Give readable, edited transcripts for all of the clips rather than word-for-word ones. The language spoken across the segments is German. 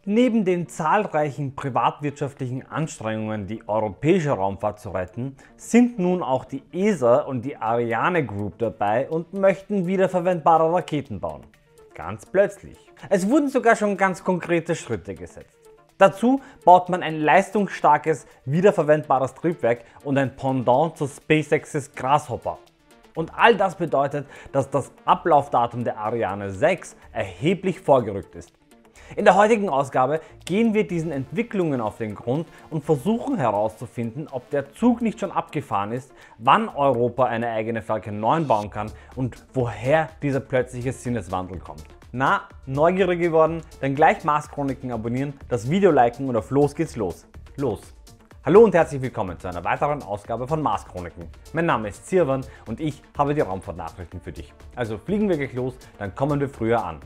Neben den zahlreichen privatwirtschaftlichen Anstrengungen, die europäische Raumfahrt zu retten, sind nun auch die ESA und die Ariane Group dabei und möchten wiederverwendbare Raketen bauen. Ganz plötzlich. Es wurden sogar schon ganz konkrete Schritte gesetzt. Dazu baut man ein leistungsstarkes, wiederverwendbares Triebwerk und ein Pendant zu SpaceX's Grasshopper. Und all das bedeutet, dass das Ablaufdatum der Ariane 6 erheblich vorgerückt ist. In der heutigen Ausgabe gehen wir diesen Entwicklungen auf den Grund und versuchen herauszufinden, ob der Zug nicht schon abgefahren ist, wann Europa eine eigene Falcon 9 bauen kann und woher dieser plötzliche Sinneswandel kommt. Na, neugierig geworden? Dann gleich Mars Chroniken abonnieren, das Video liken und auf los geht's los. Hallo und herzlich willkommen zu einer weiteren Ausgabe von Mars Chroniken. Mein Name ist Sirwan und ich habe die Raumfahrtnachrichten für dich. Also fliegen wir gleich los, dann kommen wir früher an.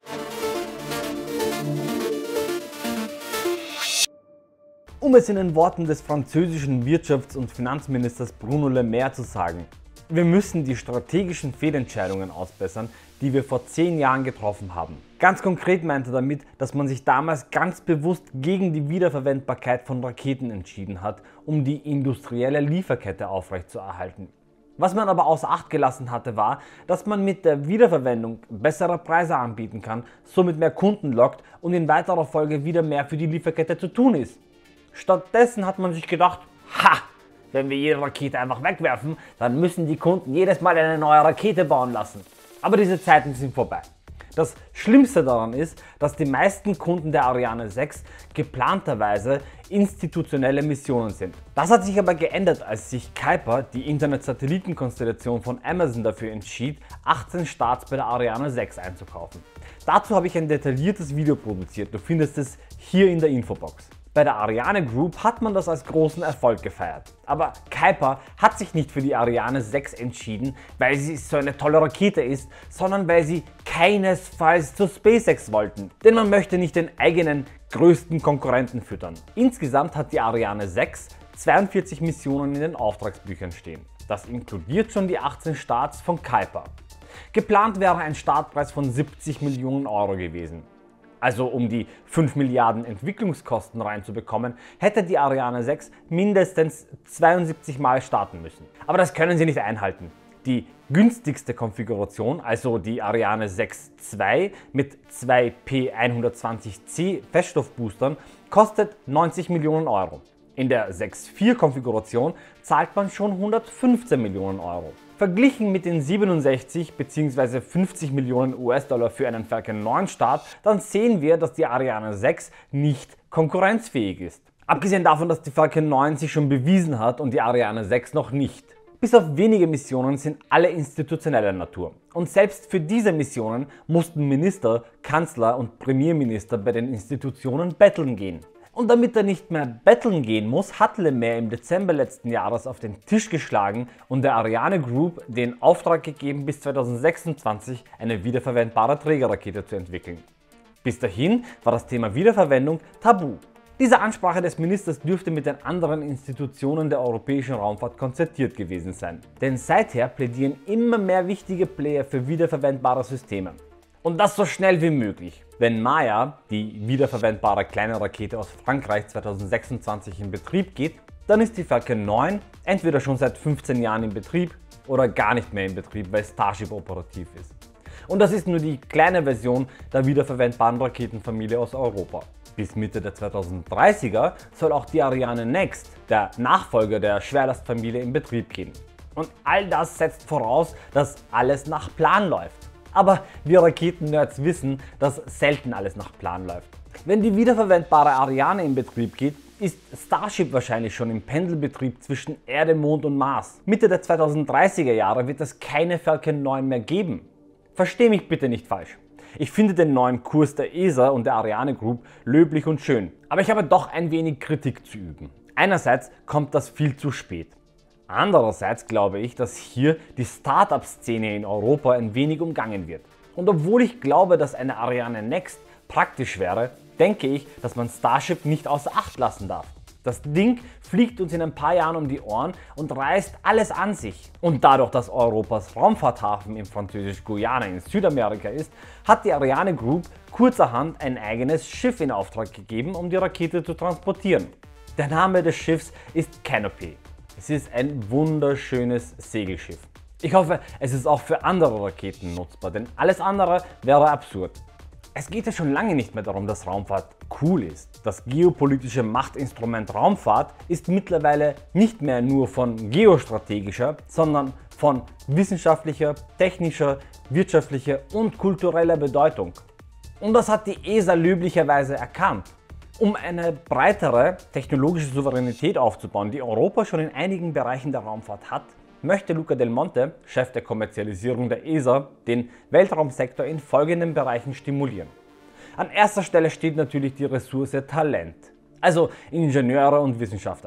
Um es in den Worten des französischen Wirtschafts- und Finanzministers Bruno Le Maire zu sagen: Wir müssen die strategischen Fehlentscheidungen ausbessern, die wir vor 10 Jahren getroffen haben. Ganz konkret meint er damit, dass man sich damals ganz bewusst gegen die Wiederverwendbarkeit von Raketen entschieden hat, um die industrielle Lieferkette aufrechtzuerhalten. Was man aber außer Acht gelassen hatte, war, dass man mit der Wiederverwendung bessere Preise anbieten kann, somit mehr Kunden lockt und in weiterer Folge wieder mehr für die Lieferkette zu tun ist. Stattdessen hat man sich gedacht, wenn wir jede Rakete einfach wegwerfen, dann müssen die Kunden jedes Mal eine neue Rakete bauen lassen. Aber diese Zeiten sind vorbei. Das Schlimmste daran ist, dass die meisten Kunden der Ariane 6 geplanterweise institutionelle Missionen sind. Das hat sich aber geändert, als sich Kuiper, die Internet-Satellitenkonstellation von Amazon, dafür entschied, 18 Starts bei der Ariane 6 einzukaufen. Dazu habe ich ein detailliertes Video produziert, du findest es hier in der Infobox. Bei der Ariane Group hat man das als großen Erfolg gefeiert. Aber Kuiper hat sich nicht für die Ariane 6 entschieden, weil sie so eine tolle Rakete ist, sondern weil sie keinesfalls zu SpaceX wollten. Denn man möchte nicht den eigenen größten Konkurrenten füttern. Insgesamt hat die Ariane 6 42 Missionen in den Auftragsbüchern stehen. Das inkludiert schon die 18 Starts von Kuiper. Geplant wäre ein Startpreis von 70 Millionen Euro gewesen. Also um die 5 Milliarden Entwicklungskosten reinzubekommen, hätte die Ariane 6 mindestens 72 Mal starten müssen. Aber das können sie nicht einhalten. Die günstigste Konfiguration, also die Ariane 6 II mit 2 P120C Feststoffboostern, kostet 90 Millionen Euro. In der 6.4 Konfiguration zahlt man schon 115 Millionen Euro. Verglichen mit den 67 bzw. 50 Millionen US-Dollar für einen Falcon 9 Start, dann sehen wir, dass die Ariane 6 nicht konkurrenzfähig ist. Abgesehen davon, dass die Falcon 9 sich schon bewiesen hat und die Ariane 6 noch nicht. Bis auf wenige Missionen sind alle institutioneller Natur. Und selbst für diese Missionen mussten Minister, Kanzler und Premierminister bei den Institutionen betteln gehen. Und damit er nicht mehr betteln gehen muss, hat Le Maire im Dezember letzten Jahres auf den Tisch geschlagen und der Ariane Group den Auftrag gegeben, bis 2026 eine wiederverwendbare Trägerrakete zu entwickeln. Bis dahin war das Thema Wiederverwendung tabu. Diese Ansprache des Ministers dürfte mit den anderen Institutionen der europäischen Raumfahrt konzertiert gewesen sein. Denn seither plädieren immer mehr wichtige Player für wiederverwendbare Systeme. Und das so schnell wie möglich. Wenn Maya, die wiederverwendbare kleine Rakete aus Frankreich, 2026 in Betrieb geht, dann ist die Falcon 9 entweder schon seit 15 Jahren in Betrieb oder gar nicht mehr in Betrieb, weil Starship operativ ist. Und das ist nur die kleine Version der wiederverwendbaren Raketenfamilie aus Europa. Bis Mitte der 2030er soll auch die Ariane Next, der Nachfolger der Schwerlastfamilie, in Betrieb gehen. Und all das setzt voraus, dass alles nach Plan läuft. Aber wir Raketennerds wissen, dass selten alles nach Plan läuft. Wenn die wiederverwendbare Ariane in Betrieb geht, ist Starship wahrscheinlich schon im Pendelbetrieb zwischen Erde, Mond und Mars. Mitte der 2030er Jahre wird es keine Falcon 9 mehr geben. Versteh mich bitte nicht falsch. Ich finde den neuen Kurs der ESA und der Ariane Group löblich und schön. Aber ich habe doch ein wenig Kritik zu üben. Einerseits kommt das viel zu spät. Andererseits glaube ich, dass hier die Startup-Szene in Europa ein wenig umgangen wird. Und obwohl ich glaube, dass eine Ariane Next praktisch wäre, denke ich, dass man Starship nicht außer Acht lassen darf. Das Ding fliegt uns in ein paar Jahren um die Ohren und reißt alles an sich. Und dadurch, dass Europas Raumfahrthafen im französisch-Guyana in Südamerika ist, hat die Ariane Group kurzerhand ein eigenes Schiff in Auftrag gegeben, um die Rakete zu transportieren. Der Name des Schiffs ist Canopy. Es ist ein wunderschönes Segelschiff. Ich hoffe, es ist auch für andere Raketen nutzbar, denn alles andere wäre absurd. Es geht ja schon lange nicht mehr darum, dass Raumfahrt cool ist. Das geopolitische Machtinstrument Raumfahrt ist mittlerweile nicht mehr nur von geostrategischer, sondern von wissenschaftlicher, technischer, wirtschaftlicher und kultureller Bedeutung. Und das hat die ESA löblicherweise erkannt. Um eine breitere technologische Souveränität aufzubauen, die Europa schon in einigen Bereichen der Raumfahrt hat, möchte Luca Del Monte, Chef der Kommerzialisierung der ESA, den Weltraumsektor in folgenden Bereichen stimulieren. An erster Stelle steht natürlich die Ressource Talent, also Ingenieure und Wissenschaftler.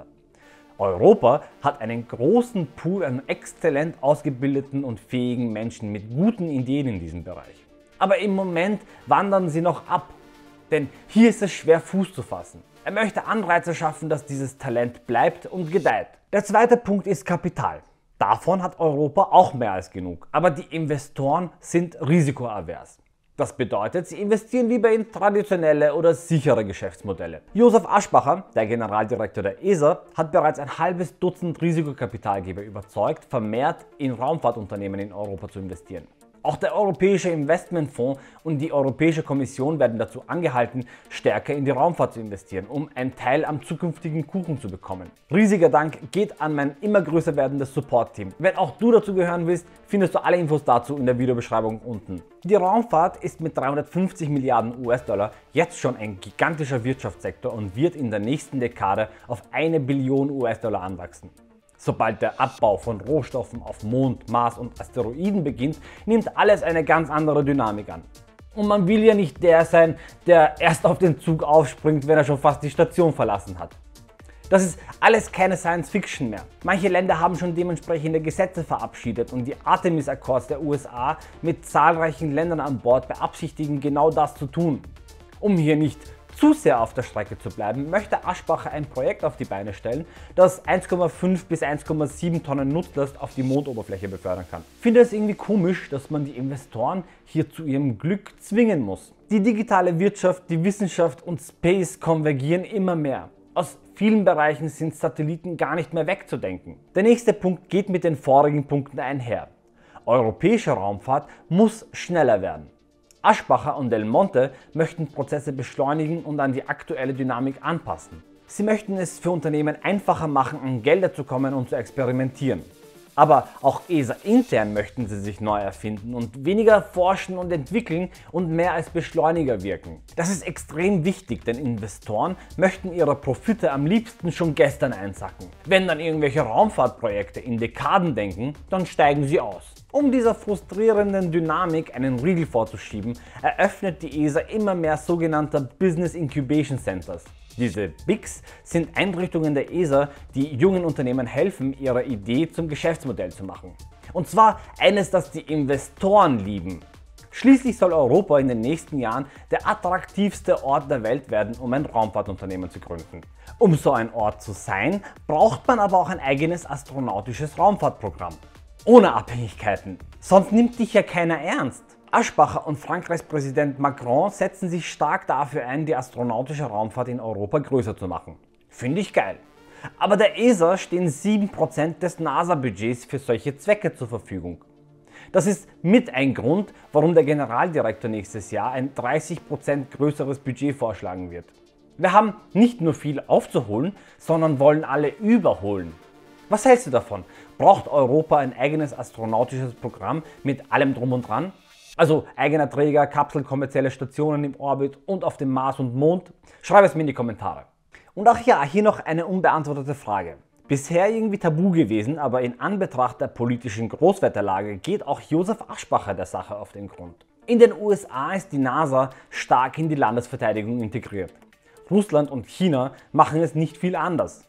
Europa hat einen großen Pool an exzellent ausgebildeten und fähigen Menschen mit guten Ideen in diesem Bereich. Aber im Moment wandern sie noch ab, denn hier ist es schwer Fuß zu fassen. Er möchte Anreize schaffen, dass dieses Talent bleibt und gedeiht. Der zweite Punkt ist Kapital. Davon hat Europa auch mehr als genug, aber die Investoren sind risikoavers. Das bedeutet, sie investieren lieber in traditionelle oder sichere Geschäftsmodelle. Josef Aschbacher, der Generaldirektor der ESA, hat bereits ein halbes Dutzend Risikokapitalgeber überzeugt, vermehrt in Raumfahrtunternehmen in Europa zu investieren. Auch der Europäische Investmentfonds und die Europäische Kommission werden dazu angehalten, stärker in die Raumfahrt zu investieren, um einen Teil am zukünftigen Kuchen zu bekommen. Riesiger Dank geht an mein immer größer werdendes Support-Team. Wenn auch du dazu gehören willst, findest du alle Infos dazu in der Videobeschreibung unten. Die Raumfahrt ist mit 350 Milliarden US-Dollar jetzt schon ein gigantischer Wirtschaftssektor und wird in der nächsten Dekade auf 1 Billion US-Dollar anwachsen. Sobald der Abbau von Rohstoffen auf Mond, Mars und Asteroiden beginnt, nimmt alles eine ganz andere Dynamik an. Und man will ja nicht der sein, der erst auf den Zug aufspringt, wenn er schon fast die Station verlassen hat. Das ist alles keine Science Fiction mehr. Manche Länder haben schon dementsprechende Gesetze verabschiedet und die Artemis Accords der USA mit zahlreichen Ländern an Bord beabsichtigen genau das zu tun. Um hier nicht zu sehr auf der Strecke zu bleiben, möchte Aschbacher ein Projekt auf die Beine stellen, das 1,5 bis 1,7 Tonnen Nutzlast auf die Mondoberfläche befördern kann. Ich finde es irgendwie komisch, dass man die Investoren hier zu ihrem Glück zwingen muss. Die digitale Wirtschaft, die Wissenschaft und Space konvergieren immer mehr. Aus vielen Bereichen sind Satelliten gar nicht mehr wegzudenken. Der nächste Punkt geht mit den vorigen Punkten einher. Europäische Raumfahrt muss schneller werden. Aschbacher und Del Monte möchten Prozesse beschleunigen und an die aktuelle Dynamik anpassen. Sie möchten es für Unternehmen einfacher machen, an Gelder zu kommen und zu experimentieren. Aber auch ESA intern möchten sie sich neu erfinden und weniger forschen und entwickeln und mehr als Beschleuniger wirken. Das ist extrem wichtig, denn Investoren möchten ihre Profite am liebsten schon gestern einsacken. Wenn dann irgendwelche Raumfahrtprojekte in Dekaden denken, dann steigen sie aus. Um dieser frustrierenden Dynamik einen Riegel vorzuschieben, eröffnet die ESA immer mehr sogenannte Business Incubation Centers. Diese BICs sind Einrichtungen der ESA, die jungen Unternehmen helfen, ihre Idee zum Geschäftsmodell zu machen. Und zwar eines, das die Investoren lieben. Schließlich soll Europa in den nächsten Jahren der attraktivste Ort der Welt werden, um ein Raumfahrtunternehmen zu gründen. Um so ein Ort zu sein, braucht man aber auch ein eigenes astronautisches Raumfahrtprogramm. Ohne Abhängigkeiten. Sonst nimmt dich ja keiner ernst. Aschbacher und Frankreichs Präsident Macron setzen sich stark dafür ein, die astronautische Raumfahrt in Europa größer zu machen. Finde ich geil. Aber der ESA stehen 7% des NASA-Budgets für solche Zwecke zur Verfügung. Das ist mit ein Grund, warum der Generaldirektor nächstes Jahr ein 30% größeres Budget vorschlagen wird. Wir haben nicht nur viel aufzuholen, sondern wollen alle überholen. Was hältst du davon? Braucht Europa ein eigenes astronautisches Programm mit allem drum und dran? Also eigener Träger, Kapsel, kommerzielle Stationen im Orbit und auf dem Mars und Mond? Schreib es mir in die Kommentare. Und auch ja, hier noch eine unbeantwortete Frage. Bisher irgendwie tabu gewesen, aber in Anbetracht der politischen Großwetterlage geht auch Josef Aschbacher der Sache auf den Grund. In den USA ist die NASA stark in die Landesverteidigung integriert. Russland und China machen es nicht viel anders.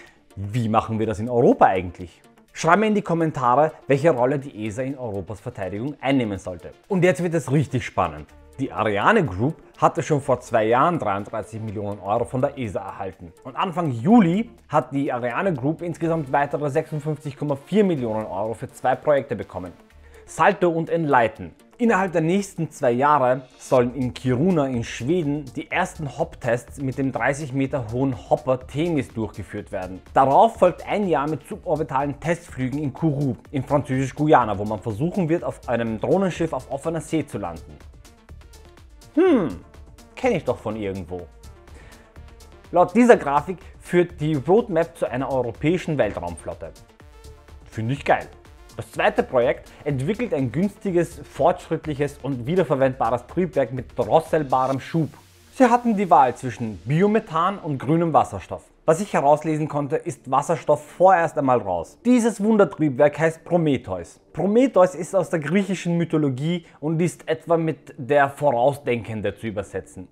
Wie machen wir das in Europa eigentlich? Schreib mir in die Kommentare, welche Rolle die ESA in Europas Verteidigung einnehmen sollte. Und jetzt wird es richtig spannend. Die Ariane Group hatte schon vor 2 Jahren 33 Millionen Euro von der ESA erhalten. Und Anfang Juli hat die Ariane Group insgesamt weitere 56,4 Millionen Euro für 2 Projekte bekommen. Salto und Enlighten. Innerhalb der nächsten 2 Jahre sollen in Kiruna in Schweden die ersten Hop-Tests mit dem 30 Meter hohen Hopper Themis durchgeführt werden. Darauf folgt ein Jahr mit suborbitalen Testflügen in Kourou in Französisch-Guyana, wo man versuchen wird, auf einem Drohnenschiff auf offener See zu landen. Kenne ich doch von irgendwo. Laut dieser Grafik führt die Roadmap zu einer europäischen Weltraumflotte. Finde ich geil. Das zweite Projekt entwickelt ein günstiges, fortschrittliches und wiederverwendbares Triebwerk mit drosselbarem Schub. Sie hatten die Wahl zwischen Biomethan und grünem Wasserstoff. Was ich herauslesen konnte, ist Wasserstoff vorerst einmal raus. Dieses Wundertriebwerk heißt Prometheus. Prometheus ist aus der griechischen Mythologie und ist etwa mit der Vorausdenkende zu übersetzen.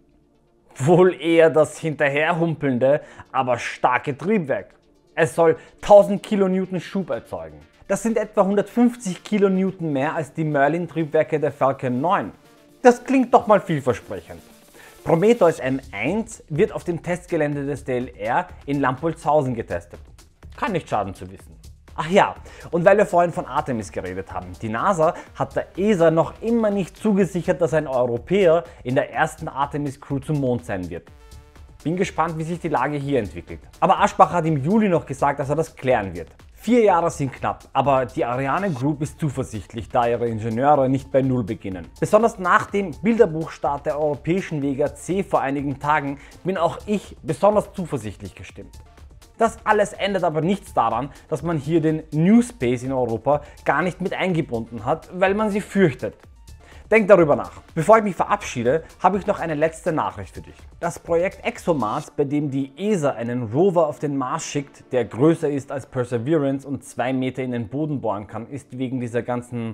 Wohl eher das hinterherhumpelnde, aber starke Triebwerk. Es soll 1000 kN Schub erzeugen. Das sind etwa 150 kN mehr als die Merlin-Triebwerke der Falcon 9. Das klingt doch mal vielversprechend. Prometheus M1 wird auf dem Testgelände des DLR in Lampolzhausen getestet. Kann nicht schaden zu wissen. Ach ja, und weil wir vorhin von Artemis geredet haben, die NASA hat der ESA noch immer nicht zugesichert, dass ein Europäer in der ersten Artemis-Crew zum Mond sein wird. Bin gespannt, wie sich die Lage hier entwickelt. Aber Aschbacher hat im Juli noch gesagt, dass er das klären wird. 4 Jahre sind knapp, aber die Ariane Group ist zuversichtlich, da ihre Ingenieure nicht bei Null beginnen. Besonders nach dem Bilderbuchstart der europäischen WGAC vor einigen Tagen bin auch ich besonders zuversichtlich gestimmt. Das alles ändert aber nichts daran, dass man hier den New Space in Europa gar nicht mit eingebunden hat, weil man sie fürchtet. Denk darüber nach. Bevor ich mich verabschiede, habe ich noch eine letzte Nachricht für dich. Das Projekt ExoMars, bei dem die ESA einen Rover auf den Mars schickt, der größer ist als Perseverance und 2 Meter in den Boden bohren kann, ist wegen dieser ganzen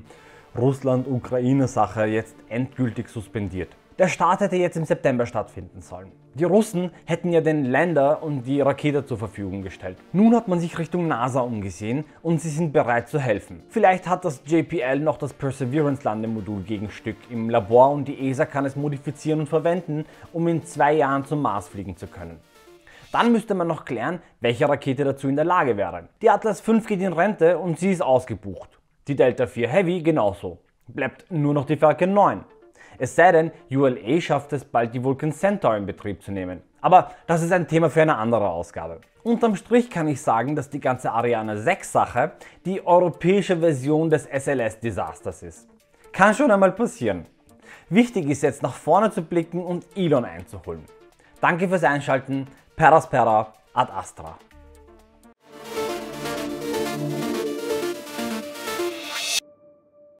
Russland-Ukraine-Sache jetzt endgültig suspendiert. Der Start hätte jetzt im September stattfinden sollen. Die Russen hätten ja den Lander und die Rakete zur Verfügung gestellt. Nun hat man sich Richtung NASA umgesehen und sie sind bereit zu helfen. Vielleicht hat das JPL noch das Perseverance-Landemodul-Gegenstück im Labor und die ESA kann es modifizieren und verwenden, um in 2 Jahren zum Mars fliegen zu können. Dann müsste man noch klären, welche Rakete dazu in der Lage wäre. Die Atlas V geht in Rente und sie ist ausgebucht. Die Delta IV Heavy genauso. Bleibt nur noch die Falcon 9. Es sei denn, ULA schafft es bald, die Vulcan Centaur in Betrieb zu nehmen. Aber das ist ein Thema für eine andere Ausgabe. Unterm Strich kann ich sagen, dass die ganze Ariane 6 Sache die europäische Version des SLS-Desasters ist. Kann schon einmal passieren. Wichtig ist jetzt nach vorne zu blicken und Elon einzuholen. Danke fürs Einschalten. Per aspera ad astra.